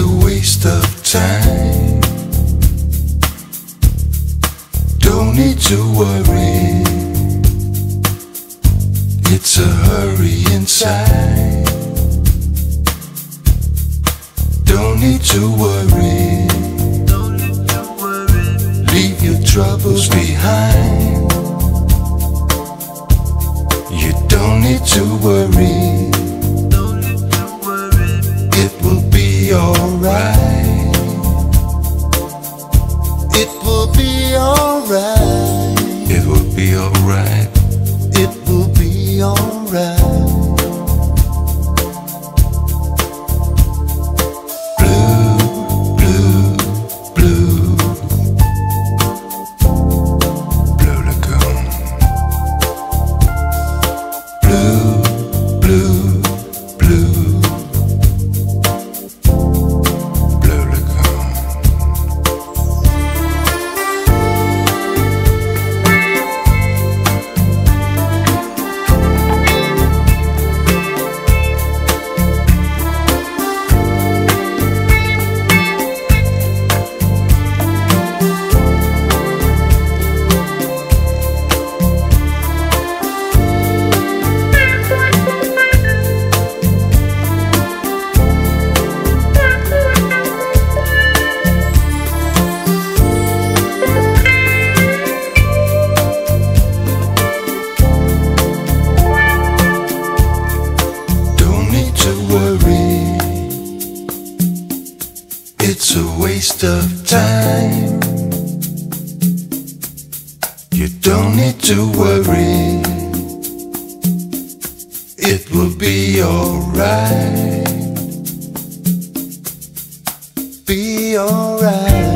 a waste of time. Don't need to worry. It's a hurry inside. Don't need to worry. Leave your troubles behind. You don't need to worry. It will be alright. It will be alright. It will be alright. It will be alright. It's a waste of time. You don't need to worry. It will be alright. Be alright.